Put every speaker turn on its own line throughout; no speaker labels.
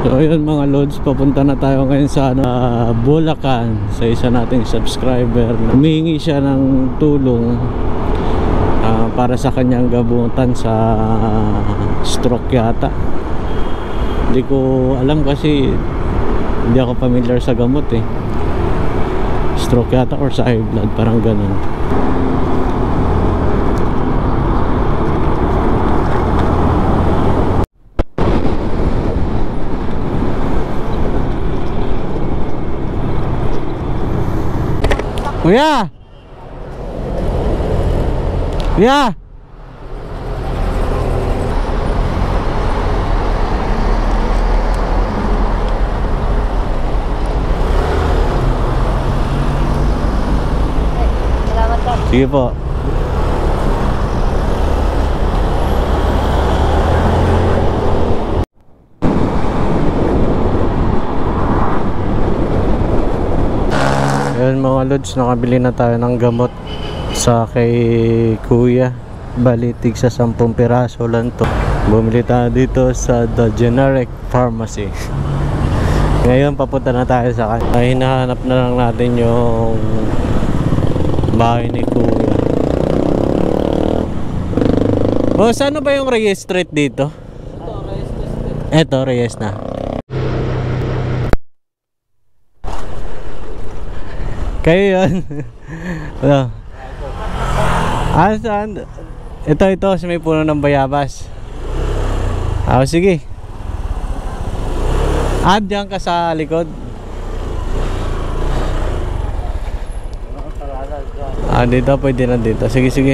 So ayun mga lods, papunta na tayo ngayon sa Bulacan, sa isa nating subscriber. Humingi siya ng tulong para sa kanyang gamutan sa stroke yata. Hindi ko alam kasi hindi ako familiar sa gamot eh. Stroke yata or sa high blood, parang ganun. Kuya! Kuya!
Salamat po.
Sige po. Ayun mga lods, nakabili na tayo ng gamot sa kay kuya. Balitig sa 10 piraso lang to. Bumili tayo dito sa The Generic Pharmacy. Ngayon papunta na tayo sa kanya. Hinahanap na lang natin yung bahay ni kuya. Boss, ano ba yung Reyes Street dito? Ito, Reyes na. Kayo yun. Ano? Saan? Ito sa may puno ng bayabas. Sige. Diyan ka sa likod. Dito, pwede na dito. Sige.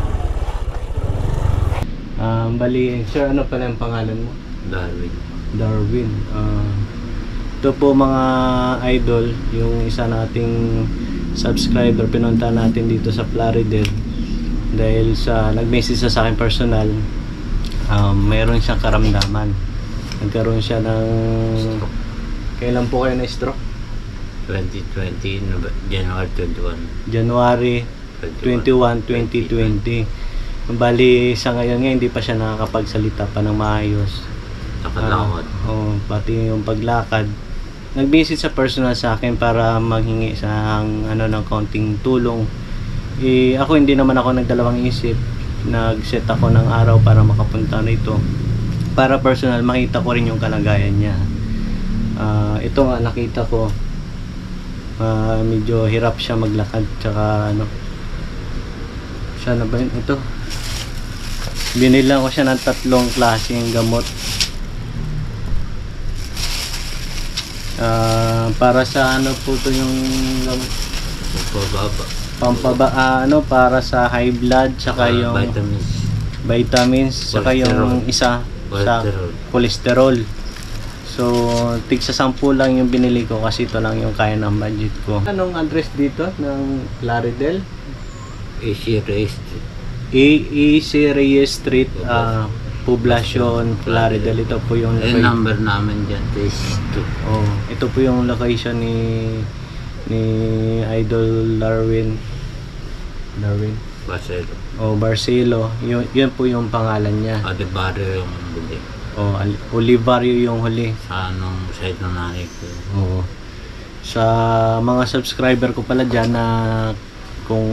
Bali, sir, ano pala yung pangalan mo? Darwin. Ito po mga idol, yung isa nating subscriber, pinunta natin dito sa Plaridel dahil sa nag-message sa akin personal. Mayroon siyang karamdaman. Nagkaroon siya ng kailan po kayo na stroke?
2020, January 21.
January 21, 2020. Bali sa ngayon nga hindi pa siya nakakapagsalita pa ng maayos.
Nakalakad.
Pati yung paglakad. Nag-visit sa personal sa akin para maghingi sa ng konting tulong. Ako hindi naman ako nagdalawang isip. Nag-set ako ng araw para makapunta na ito. Para personal makita ko rin yung kalagayan niya. Ito nga nakita ko. Medyo hirap siya maglakad. Tsaka siya na ba yun? Ito. Binila ko siya ng 3 klaseng gamot. Para sa po to yung para sa high blood, saka yung vitamins, saka yung isa sa cholesterol. So tig sa 10 lang yung binili ko kasi ito lang yung kaya ng budget ko. Anong address dito ng Plaridel?
AC Reyes Street.
AC Reyes Street, Poblacion, Plaridel. Ito po yung
number namin dyan is 2.
Ito po yung location ni Idol Darwin
Barcelo.
Barcelo. Yun po yung pangalan niya.
Olivario yung huli.
Olivario yung huli.
Sa anong side ng nanay ko.
Sa mga subscriber ko pala dyan na kung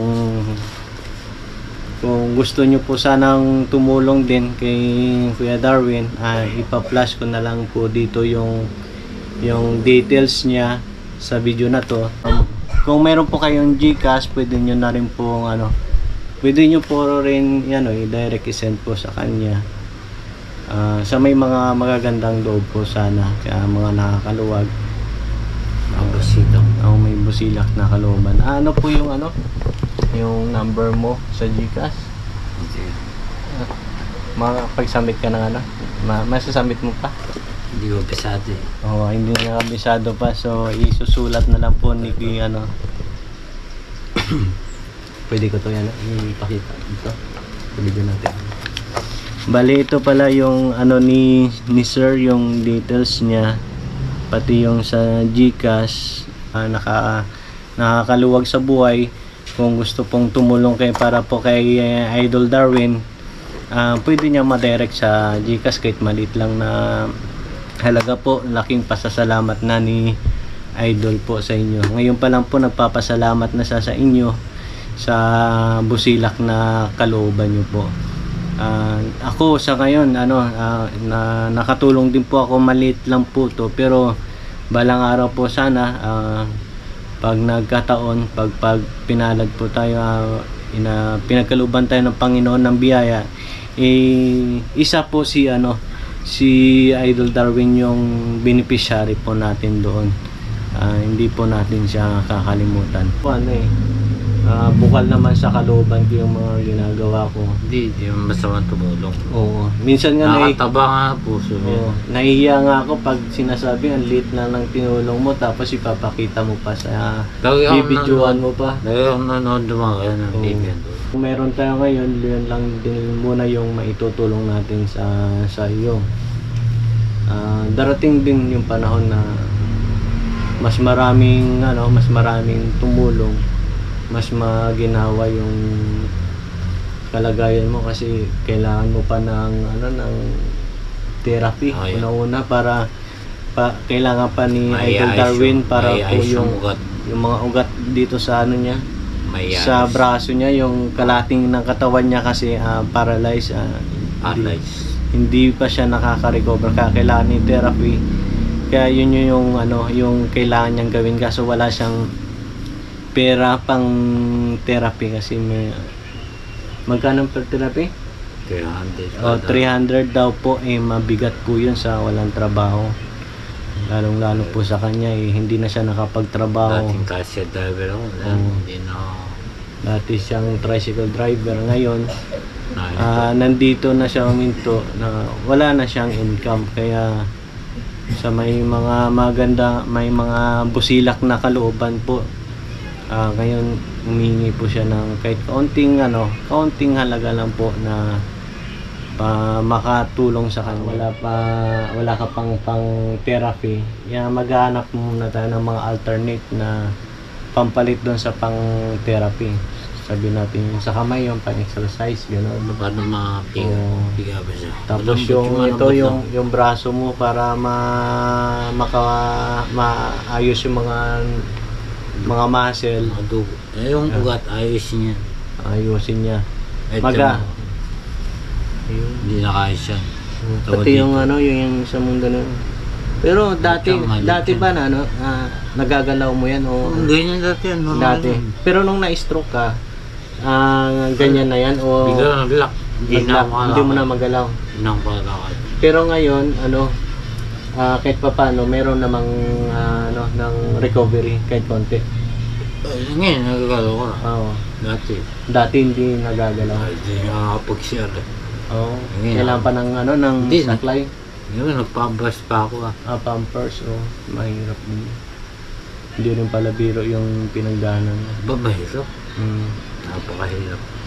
gusto nyo po sanang tumulong din kay Kuya Darwin, ipa-flash ko na lang po dito yung details niya sa video na to. Kung meron po kayong GCash, pwede nyo na rin po pwede nyo po rin i-direct i-send po sa kanya. Sa may mga magagandang loob po sana, kaya mga nakakaluwag. May busilak na kalooban. Ano po yung yung number mo sa GCash? Pag-submit ka ng masasubmit mo pa?
Hindi ko bisado eh.
Hindi na kabisado pa. So isusulat na lang po ni pwede ko to ipakita dito sa video natin. Bali ito pala yung ni sir, yung details niya, pati yung sa GCash. Nakakaluwag sa buhay. Kung gusto pong tumulong para po kay Idol Darwin, pwede niya ma-direct sa GCash kahit maliit lang na halaga po, laking pasasalamat na ni Idol po sa inyo. Ngayon pa lang po nagpapasalamat na sa inyo sa busilak na kalooban nyo po. Ako sa ngayon na nakatulong din po ako, maliit lang po to, pero balang araw po sana pag nagkataon, pag pinalad po tayo, pinagkalooban tayo ng Panginoon ng biyaya, isa po si Idol Darwin yung beneficiary po natin doon. Hindi po natin siya kakalimutan. Bukal naman sa kalooban ko yung mga ginagawa ko.
Hindi yung masamang tumulong.
Oo. Minsan nga
nakataba nga puso niya.
Nahihiya nga ako pag sinasabi ang liit na ng tinulong mo, tapos ipapakita mo pa sa bibidyoan mo pa.
Dahil ang nanonood naman kayo ng TV.
Kung meron tayo ngayon, yun lang din muna yung maitutulong natin sa iyo. Darating din yung panahon na mas maraming tumulong, mas maginawa yung kalagayan mo, kasi kailangan mo pa ng therapy una-una para kailangan pa ni Idol Darwin para po yung mga ugat dito sa niya, sa braso niya, yung kalating ng katawan niya kasi paralyzed. Hindi pa siya nakaka-recover, kailangan ni therapy. Kaya yun yung kailangan niyang gawin, kaso wala siyang pera pang therapy kasi magkano per therapy?
300.
300 daw po, mabigat po yun sa walang trabaho. Lalong-lalo po sa kanya, hindi na siya nakapagtrabaho.
Dating cashier driver ako. Hindi na.
Dati siyang tricycle driver. Ngayon, nandito na siya uminto na wala na siyang income. Kaya sa may mga busilak na kalooban po, ngayon humingi po siya ng kahit kaunting halaga lang po na makatulong sa kanya. Wala ka pang therapy, maghahanap muna tayo ng mga alternate na pampalit doon sa pang therapy. Sabi natin yung sa kamay, yung pang exercise, gano'n.
Paano mapiga ba siya?
Tapos yung braso mo para maayos yung mga muscle.
Yung ugat, ayusin niya. Hindi na kaya siya.
Pati yung sa mundo na. Pero dati ba nagagalaw mo yan o?
Ganyan dati.
Dati. Pero nung na-stroke ka, ganyan na yan o?
Bigla nag-lock.
Hindi mo na magalaw. Pero ngayon, kahit pa paano, meron namang ng recovery kahit konti.
Ngayon, nagagalaw ko na.
Oo.
Dati
hindi nagagalaw.
Hindi nakakapag-share.
Oo. Kailangan pa ng saklay.
Ngayon, nagpampers pa ako.
Pampers, mahirap din. Hindi rin pala biro yung pinagdaanan.
Mahirap? Napakahirap.